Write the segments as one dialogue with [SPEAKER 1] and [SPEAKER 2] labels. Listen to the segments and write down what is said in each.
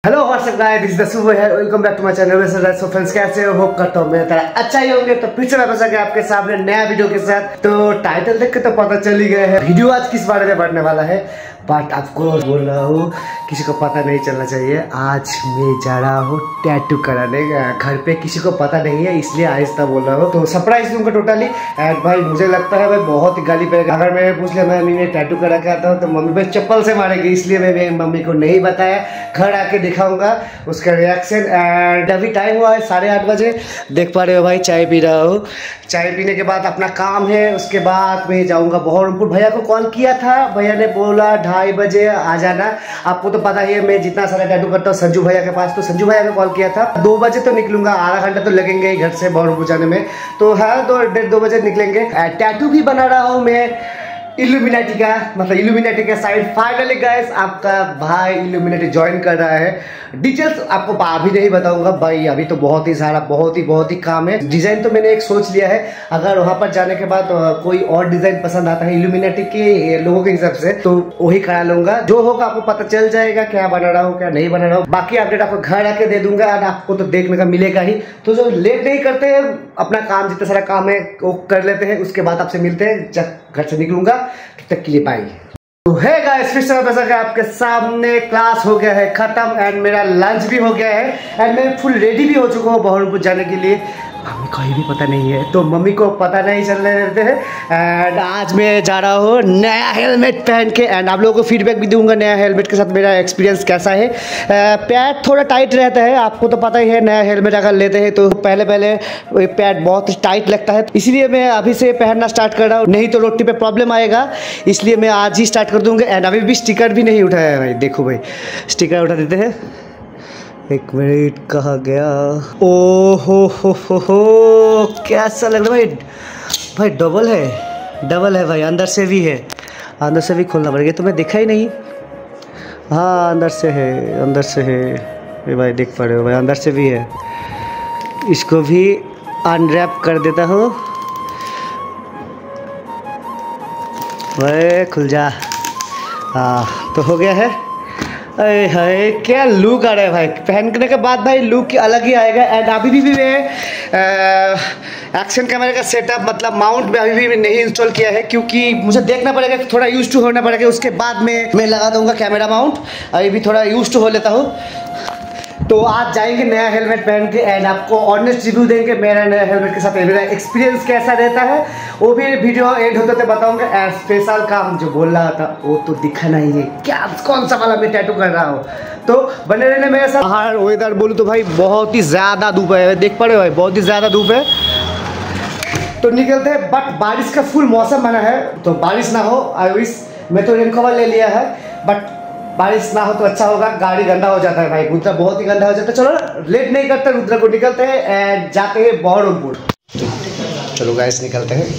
[SPEAKER 1] Hello what's up guys, this is the Subah है। Welcome back to my channel. So friends, कैसे हो? Hope करता हूं मेरे तरह अच्छा ही होंगे। तो फिर से वापस आ गया आपके सामने नया वीडियो के साथ। तो टाइटल देख के तो पता चल ही गया है वीडियो आज किस बारे में बढ़ने वाला है, बट आपको बोल रहा हूँ किसी को पता नहीं चलना चाहिए। आज मैं जा रहा हूँ टैटू कराने। घर पे किसी को पता नहीं है, इसलिए आहिस्ता बोल रहा हूँ। तो सरप्राइज दूंगा टोटली। एंड भाई मुझे लगता है भाई बहुत ही गाली पड़ेगा अगर मैं पूछ लिया मम्मी ने टैटू करा के आता हूँ तो मम्मी भाई चप्पल से मारेगी। इसलिए मैं मम्मी को नहीं बताया, घर आके दिखाऊंगा उसका रिएक्शन। एंड अभी टाइम हुआ है 8:30 बजे, देख पा रहे हो भाई। चाय पी रहा हूँ। चाय पीने के बाद अपना काम है, उसके बाद मैं जाऊंगा बहरमपुर। भैया को कॉल किया था, भैया ने बोला 2:30 बजे आ जाना। आपको तो पता ही है मैं जितना सारा टैटू करता हूँ संजू भैया के पास, तो संजू भैया को कॉल किया था। 2 बजे तो निकलूंगा, आधा घंटा तो लगेंगे ही घर से बहरमपुर जाने में। तो हाँ, 2 बजे निकलेंगे। टैटू भी बना रहा हूँ मैं इल्यूमिनाटी का, मतलब इल्यूमिनाटी का साइड। फाइनली गाइस आपका भाई इल्यूमिनाटी ज्वाइन कर रहा है। डिटेल्स आपको अभी नहीं बताऊंगा भाई, अभी तो बहुत ही सारा बहुत ही काम है। डिजाइन तो मैंने एक सोच लिया है, अगर वहां पर जाने के बाद कोई और डिजाइन पसंद आता है इल्यूमिनाटी के लोगों के हिसाब से तो वही करा लूंगा। जो होगा आपको पता चल जाएगा क्या बना रहा हूँ क्या नहीं बना रहा हूँ। बाकी अपडेट आपको घर आके दे दूंगा और आपको तो देखने का मिलेगा ही। तो जो लेट नहीं करते हैं, अपना काम जितना सारा काम है वो कर लेते हैं, उसके बाद आपसे मिलते हैं जब घर से निकलूंगा। तब तक के लिए बाय। तो है गाइस, फिर से वापस आ गया आपके सामने। क्लास हो गया है खत्म एंड मेरा लंच भी हो गया है एंड मैं फुल रेडी भी हो चुका हूँ बहरमपुर जाने के लिए। मम्मी को भी पता नहीं है, तो मम्मी को पता नहीं चलने देते हैं। एंड आज मैं जा रहा हूँ नया हेलमेट पहन के एंड आप लोगों को फीडबैक भी दूंगा नया हेलमेट के साथ मेरा एक्सपीरियंस कैसा है। पैड थोड़ा टाइट रहता है, आपको तो पता ही है। नया हेलमेट अगर लेते हैं तो पहले पैड बहुत टाइट लगता है, इसलिए मैं अभी से पहनना स्टार्ट कर रहा हूँ, नहीं तो रोड पे प्रॉब्लम आएगा। इसलिए मैं आज ही स्टार्ट कर दूंगा। एंड अभी भी स्टिकर भी नहीं उठाया है भाई, देखो भाई स्टिकर उठा देते हैं। एक मिनट, कहाँ गया? ओ हो कैसा लग रहा है भाई? डबल है भाई, अंदर से भी है, अंदर से भी खोलना पड़ेगा। तो मैं देखा ही नहीं। हाँ अंदर से है ये भाई, देख पा रहे हो भाई, अंदर से भी है। इसको भी अनरैप कर देता हूँ भाई, खुल जा। हाँ तो हो गया है। अरे हाय क्या लुक आ रहा है भाई, पहनने के बाद भाई लुक अलग ही आएगा। एंड अभी भी मैं एक्शन कैमरे का सेटअप मतलब माउंट में अभी भी नहीं इंस्टॉल किया है, क्योंकि मुझे देखना पड़ेगा, थोड़ा यूज टू होना पड़ेगा। उसके बाद में मैं लगा दूंगा कैमरा माउंट। अभी भी थोड़ा यूज टू हो लेता हूँ। तो आज जाएंगे नया हेलमेट पहन के एंड आपको ऑनेस्ट रिव्यू देंगे मेरा नया हेलमेट के साथ मेरा एक्सपीरियंस कैसा रहता है। वो भी वीडियो एंड होते थे बताऊंगा। एंड स्पेशल काम जो बोल रहा था वो तो दिखना ही है, क्या कौन सा वाला मैं टैटू कर रहा हूँ। तो बने रहने मेरे साथ। बाहर वेदर बोलूँ तो भाई बहुत ही ज़्यादा धूप है, देख पा रहे हो भाई, बहुत ही ज़्यादा धूप है। तो निकलते हैं, बट बारिश का फुल मौसम बना है, तो बारिश ना हो। आई विश, मैं तो रेन कवर ले लिया है, बट बारिश ना हो तो अच्छा होगा। गाड़ी गंदा हो जाता है भाई, रुद्रा बहुत ही गंदा हो जाता है। चलो लेट नहीं करते, रुद्रा को निकलते हैं एंड जाते हैं बहरमपुर। चलो गाइस निकलते हैं।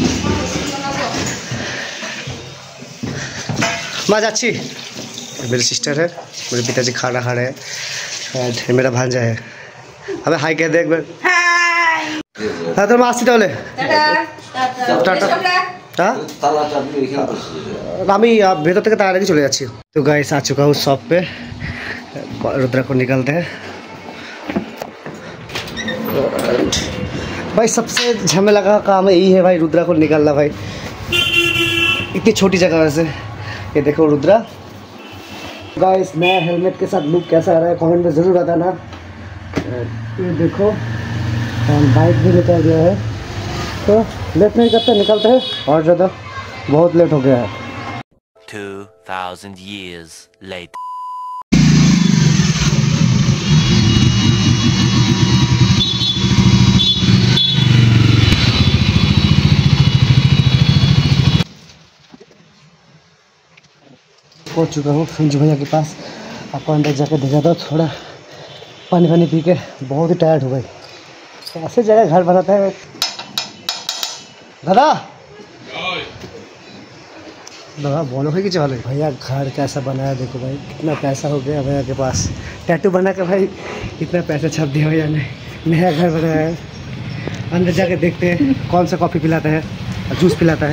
[SPEAKER 1] मैं जाच्छी, मेरी सिस्टर है, मेरे पिताजी खाना खा रहे हैं एंड मेरा भांजा है। अबे हाय कह दे एक बार। हाँ तो मासी टोले আমি ভেতর থেকে তাড়াতাড়ি চলে যাচ্ছি। तो गाइस आ चुका हूँ शॉप पे, रुद्रा को निकलते हैं। भाई सबसे झमेला का काम यही है भाई, रुद्रा को निकालना भाई, इतनी छोटी जगह से। ये देखो रुद्रा। गाइस नया हेलमेट के साथ लुक कैसा आ रहा है कमेंट में ज़रूर बताना। ये देखो बाइक भी निकल गया है, तो लेट नहीं करते निकलते हैं। और ज़्यादा बहुत लेट हो गया है।
[SPEAKER 2] 2000 years later.
[SPEAKER 1] पहुंच चुका हूँ संजू भैया के पास। आपको अंदर जाकर देखा था, थोड़ा पानी पी के बहुत ही टायर्ड हो गई। ऐसे जगह घर बनाता है दादा। दादा बोलो भाई कि चलो भैया घर कैसा बनाया, देखो भाई कितना पैसा हो गया भैया के पास। टैटू बना के भाई इतना पैसा छाप दिया भैया ने, नया घर बनाया है। अंदर जाके देखते हैं कौन सा कॉफ़ी पिलाता है और जूस पिलाता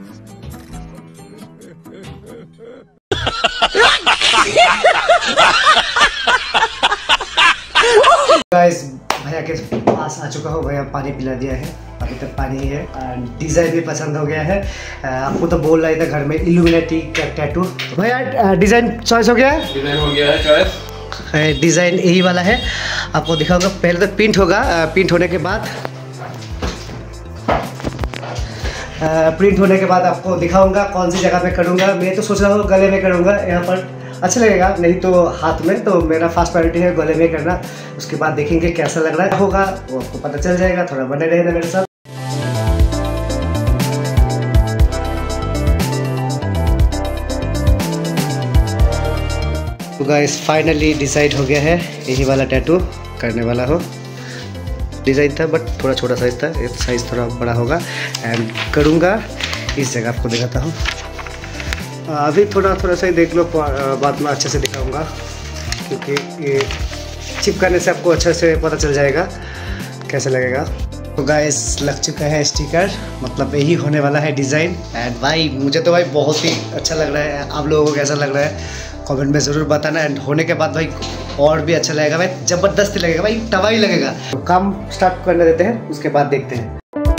[SPEAKER 1] है। पास आ चुका हूँ भैया, पानी पिला दिया है, अभी तक पानी ही है। डिज़ाइन भी पसंद हो गया है। आपको तो बोल रहा था घर में इल्यूमिनेटी का टैटू। भैया डिज़ाइन चॉइस हो गया है?
[SPEAKER 3] डिज़ाइन हो गया है चॉइस।
[SPEAKER 1] डिज़ाइन यही वाला है, आपको दिखाऊंगा। पहले तो प्रिंट होगा, प्रिंट होने के बाद आपको दिखाऊंगा कौन सी जगह पे करूंगा। मैं तो सोच रहा हूँ गले में करूंगा, यहाँ पर अच्छा लगेगा, नहीं तो हाथ में। तो मेरा फर्स्ट प्रायोरिटी है गले में करना, उसके बाद देखेंगे कैसा लग रहा होगा, वो आपको पता चल जाएगा। थोड़ा बने रहेगा मेरे साथ। तो गाइस फाइनली डिसाइड हो गया है, यही वाला टैटू करने वाला हो। डिज़ाइन था बट थोड़ा छोटा साइज़ था, ये साइज़ थोड़ा बड़ा होगा। एंड करूँगा इस जगह, आपको दिखाता हूँ। अभी थोड़ा सा ही देख लो, बाद में अच्छे से दिखाऊंगा, क्योंकि ये चिपकाने से आपको अच्छे से पता चल जाएगा कैसे लगेगा। तो गाइस लग चुका है स्टिकर, मतलब यही होने वाला है डिज़ाइन। एंड भाई मुझे तो भाई बहुत ही अच्छा लग रहा है, आप लोगों को कैसा लग रहा है कमेंट में ज़रूर बताना। एंड होने के बाद भाई और भी अच्छा लगेगा भाई, ज़बरदस्ती लगेगा भाई, तबाही लगेगा। तो काम स्टार्ट करने देते हैं, उसके बाद देखते हैं।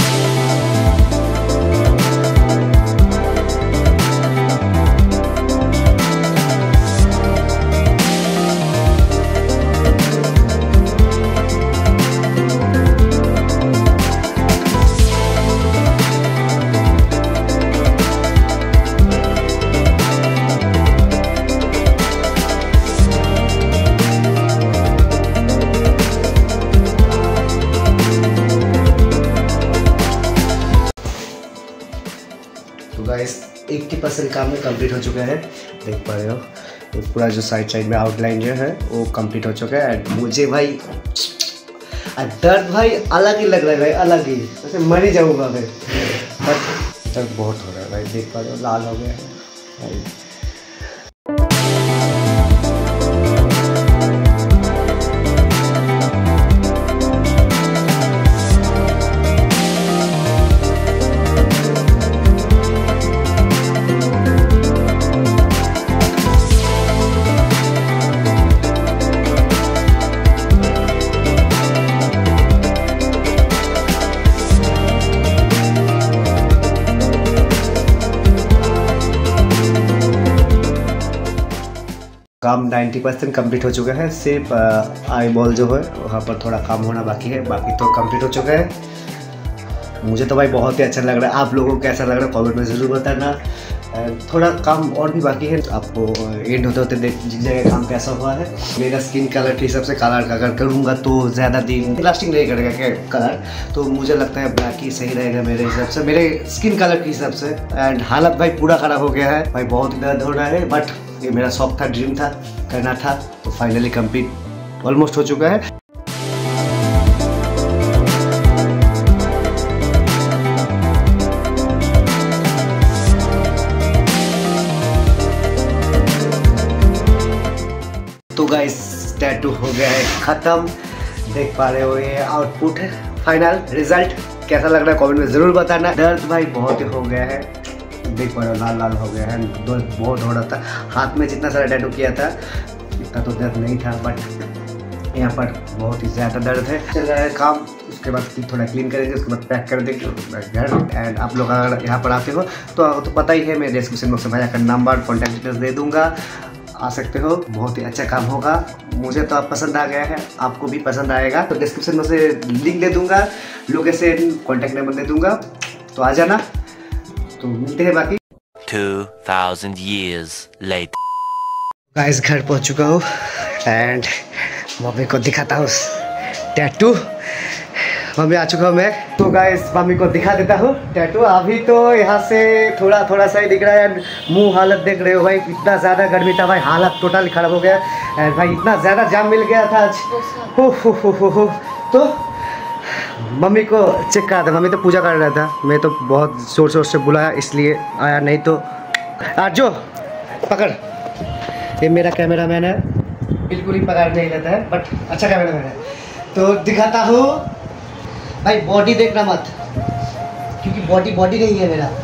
[SPEAKER 1] तो गाइस 80% काम में कंप्लीट हो चुका है, देख पा रहे हो। तो पूरा जो साइड में आउटलाइन जो है वो कंप्लीट हो चुका है। एंड मुझे भाई दर्द भाई अलग ही लग रहा है भाई, अलग ही, जैसे मर ही जाऊँगा भाई। बट दर्द बहुत हो रहा है भाई, देख पा रहे हो, लाल हो गया है भाई। काम 90% कंप्लीट हो चुका है, सिर्फ आई बॉल जो है वहाँ पर थोड़ा काम होना बाकी है, बाकी तो कंप्लीट हो चुका है। मुझे तो भाई बहुत ही अच्छा लग रहा है, आप लोगों को कैसा लग रहा है कमेंट में ज़रूर बताना। थोड़ा काम और भी बाकी है, आपको एंड होते होते देख जाएगा काम कैसा हुआ है। मेरा स्किन कलर के हिसाब से कलर अगर करूँगा तो ज़्यादा दिन लास्टिंग नहीं करेगा क्या कलर, तो मुझे लगता है ब्लैक ही सही रहेगा मेरे हिसाब से, मेरे स्किन कलर के हिसाब से। एंड हालत भाई पूरा ख़राब हो गया है भाई, बहुत ही दर्द हो रहा है, बट ये मेरा शौक था, ड्रीम था, करना था, तो फाइनली कंप्लीट ऑलमोस्ट हो चुका है। तो गाइस टैटू हो गया है ख़त्म, देख पा रहे हो ये आउटपुट है, फाइनल रिजल्ट कैसा लग रहा है कमेंट में ज़रूर बताना। दर्द भाई बहुत ही हो गया है, देख पा रहे हो लाल हो गया है, बहुत हो रहा था। हाथ में जितना सारा टैटू किया था इतना तो दर्द नहीं था, बट यहाँ पर बहुत ही ज़्यादा दर्द है। चल रहा है काम, उसके बाद थोड़ा क्लीन करेंगे, उसके बाद पैक कर देंगे घर। एंड आप लोग अगर यहाँ पर आते हो तो पता ही है, मैं डिस्क्रिप्शन बॉक्स में भैया का नंबर कॉन्टैक्ट डिटेल्स दे दूँगा, आ सकते हो। बहुत ही अच्छा काम होगा, मुझे तो आप पसंद आ गया है, आपको भी पसंद आएगा। तो डिस्क्रिप्शन में से लिंक दे दूँगा, लोकेशन कॉन्टैक्ट नंबर दे दूँगा, तो आ जाना। तो मिलते हैं बाकी
[SPEAKER 2] 2000 years later.
[SPEAKER 1] गाइस घर पहुंच चुका हूँ एंड मम्मी को दिखाता हूँ टैटू। मम्मी आ चुका हूँ मैं, तो गाइस मम्मी को दिखा देता हूँ टैटू। अभी तो यहाँ से थोड़ा सा ही दिख रहा है। एंड मुंह हालत देख रहे हो भाई, इतना ज़्यादा गर्मी था भाई, हालत टोटली ख़राब हो गया। एंड भाई इतना ज़्यादा जाम मिल गया था आज, हो। तो मम्मी को चेक करा था, मम्मी तो पूजा कर रहा था, मैं तो बहुत ज़ोर से बुलाया इसलिए आया, नहीं तो आजो पकड़। ये मेरा कैमरामैन है, बिल्कुल ही पकड़ नहीं लेता है, बट अच्छा कैमरामैन है। तो दिखाता हूँ भाई, बॉडी देखना मत, क्योंकि बॉडी नहीं है मेरा।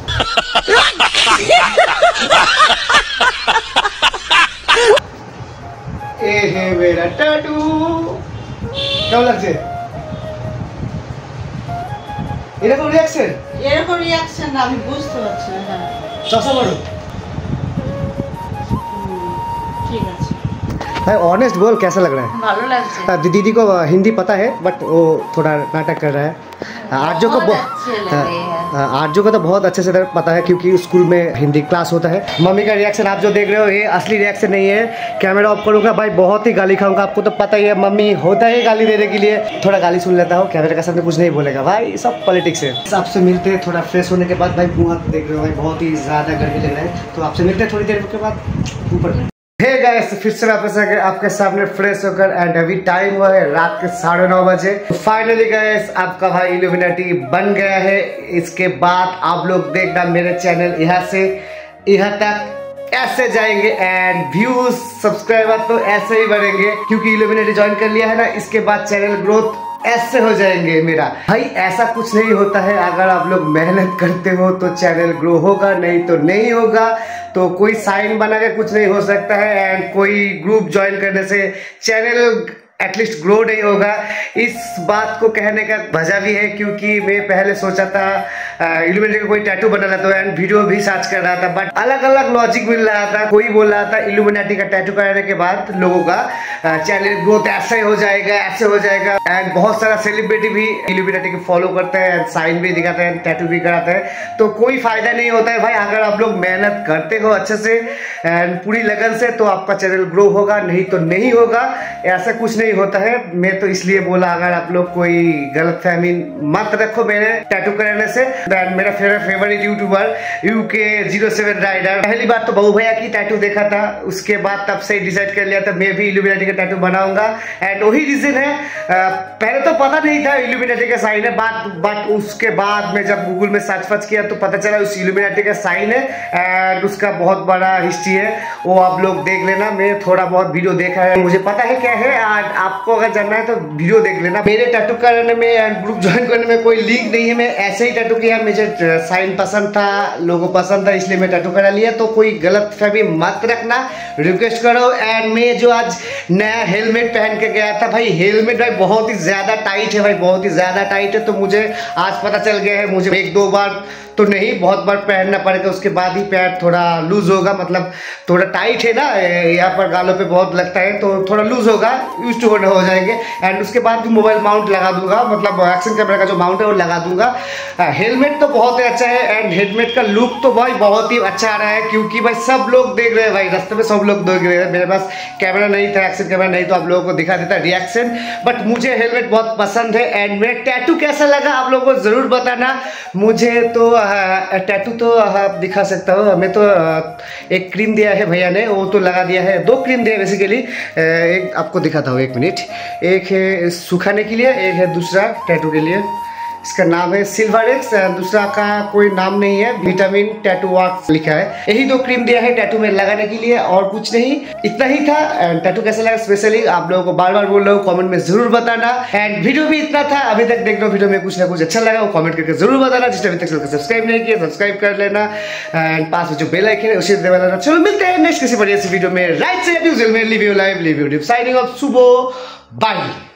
[SPEAKER 1] ये है मेरा टैटू, क्या लग से এরকম রিঅ্যাকশন
[SPEAKER 4] না আমি বুঝতে পারছি না। হ্যাঁ
[SPEAKER 1] চশমা মারো
[SPEAKER 4] ठीक है
[SPEAKER 1] भाई ऑनेस्ट बोल कैसा लग रहा है?
[SPEAKER 4] ভালো লাগছে।
[SPEAKER 1] दीदी को हिंदी पता है बट वो थोड़ा नाटक कर रहा है। आर्जो को आर्जो को तो बहुत अच्छे से पता है क्योंकि स्कूल में हिंदी क्लास होता है। मम्मी का रिएक्शन आप जो देख रहे हो ये असली रिएक्शन नहीं है। कैमरा ऑफ करूँगा भाई बहुत ही गाली खाऊंगा, आपको तो पता ही है मम्मी होता है गाली देने के लिए। थोड़ा गाली सुन लेता हूँ, कैमरे का सामने कुछ नहीं बोलेगा भाई, सब पॉलिटिक्स है। आपसे मिलते हैं थोड़ा फ्रेश होने के बाद। भाई मुँह देख रहे हो भाई बहुत ही ज़्यादा गर्मी लग रहा है, तो आपसे मिलते हैं थोड़ी देर के बाद ऊपर। हे गाइस फिर से वापस आ गए आपके सामने फ्रेश होकर एंड अभी टाइम हुआ है रात के 9:30 बजे। फाइनली गाइस आपका भाई इल्यूमिनाटी बन गया है। इसके बाद आप लोग देखना मेरे चैनल यहाँ से यहाँ तक ऐसे जाएंगे एंड व्यूज सब्सक्राइबर तो ऐसे ही बढ़ेंगे क्योंकि इल्यूमिनाटी ज्वाइन कर लिया है ना। इसके बाद चैनल ग्रोथ ऐसे हो जाएंगे मेरा। भाई ऐसा कुछ नहीं होता है, अगर आप लोग मेहनत करते हो तो चैनल ग्रो होगा, नहीं तो नहीं होगा। तो कोई साइन बना के कुछ नहीं हो सकता है एंड कोई ग्रुप ज्वाइन करने से चैनल एटलीस्ट ग्रो नहीं होगा। इस बात को कहने का वजह भी है क्योंकि मैं पहले सोचा था इल्यूमिनाटी का कोई टैटू बना लेता हूँ एंड वीडियो भी सर्च कर रहा था बट अलग अलग लॉजिक मिल रहा था। कोई बोल रहा था इल्यूमिनाटी का टैटू कराने के बाद लोगों का चैनल ग्रोथ ऐसे हो जाएगा ऐसे हो जाएगा एंड बहुत सारा सेलिब्रिटी भी इल्यूमिनाटी को फॉलो करते हैं एंड साइन भी दिखाते हैं टैटू भी कराते हैं। तो कोई फायदा नहीं होता है भाई, अगर आप लोग मेहनत करते हो अच्छे से एंड पूरी लगन से तो आपका चैनल ग्रो होगा, नहीं तो नहीं होगा। ऐसा कुछ नहीं होता है। मैं तो इसलिए बोला अगर आप लोग कोई गलतफहमी मत रखो मेरे टैटू कराने से। मेरा फेवरेट यूट्यूबर UK07 राइडर, पहली बार तो बहू भैया की टैटू देखा था, उसके बाद तब से डिसाइड कर लिया था मैं भी इल्यूमिनाटी का टैटू बनाऊंगा एंड वही रीजन है। पहले तो पता नहीं था इल्यूमिनाटी का साइन है बट उसके बाद में जब गूगल में सर्च किया तो पता चला उस इल्यूमिनाटी का साइन है एंड उसका बहुत बड़ा हिस्ट्री है। वो आप लोग देख लेना, मैं थोड़ा बहुत वीडियो देखा है, मुझे पता है क्या है। आपको अगर जानना है तो वीडियो देख लेना। मेरे टैटू कराने में एंड ग्रुप ज्वाइन करने में कोई लिंक नहीं है, मैं ऐसे ही टैटू किया। मुझे साइन पसंद था, लोगों पसंद था, इसलिए मैं टैटू करा लिया। तो कोई गलतफहमी मत रखना, रिक्वेस्ट करो। एंड मैं जो आज नया हेलमेट पहन के गया था भाई, हेलमेट भाई बहुत ही ज्यादा टाइट है भाई, बहुत ही ज्यादा टाइट है। तो मुझे आज पता चल गया है, मुझे 1-2 बार तो नहीं बहुत बार पहनना पड़ेगा, उसके बाद ही पैर थोड़ा लूज होगा। मतलब थोड़ा टाइट है ना, यहाँ पर गालों पे बहुत लगता है तो थोड़ा लूज होगा, यूज टू हो जाएंगे। एंड उसके बाद भी मोबाइल माउंट लगा दूंगा, मतलब एक्शन कैमरा का जो माउंट है वो लगा दूंगा। हेलमेट तो बहुत ही अच्छा है एंड हेलमेट का लुक तो भाई बहुत ही अच्छा आ रहा है क्योंकि भाई सब लोग देख रहे हैं भाई, रास्ते में सब लोग देख रहे हैं। मेरे पास कैमरा नहीं था, एक्शन कैमरा नहीं, तो आप लोगों को दिखा देता रिएक्शन। बट मुझे हेलमेट बहुत पसंद है एंड मेरा टैटू कैसा लगा आप लोगों को जरूर बताना। मुझे तो टैटू तो दिखा सकता हूँ। हमें तो एक क्रीम दिया है भैया ने, वो तो लगा दिया है। 2 क्रीम दिया बेसिकली, एक आपको दिखाता हूँ 1 मिनट। एक है सुखाने के लिए, एक है दूसरा टैटू के लिए। इसका नाम है सिल्वर एक्स, दूसरा का कोई नाम नहीं है, विटामिन टैटू वर्क्स लिखा है। यही 2 क्रीम दिया है टैटू में लगाने के लिए और कुछ नहीं, इतना ही था। टैटू कैसा लगा स्पेशली आप लोगों को बार बार बोल रहा हूँ, कमेंट में जरूर बताना। एंड वीडियो भी इतना था, अभी तक देख रहे हो वीडियो में कुछ ना कुछ अच्छा लगा वो कमेंट करके जरूर बताना। जिसने अभी तक सब्सक्राइब नहीं किया सब्सक्राइब कर लेना एंड पास में जो बेल आइकन है उसे दबा लेना। चलो मिलते हैं नेक्स्ट किसी बढ़िया सी वीडियो में। राइट से live you live live you signing off Subah, bye.